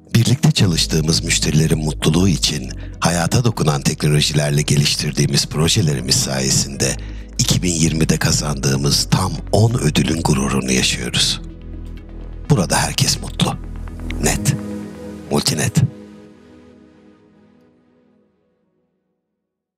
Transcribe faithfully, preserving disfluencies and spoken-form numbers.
Birlikte çalıştığımız müşterilerin mutluluğu için hayata dokunan teknolojilerle geliştirdiğimiz projelerimiz sayesinde iki bin yirmide kazandığımız tam on ödülün gururunu yaşıyoruz. Burada herkes mutlu. Net. Multinet.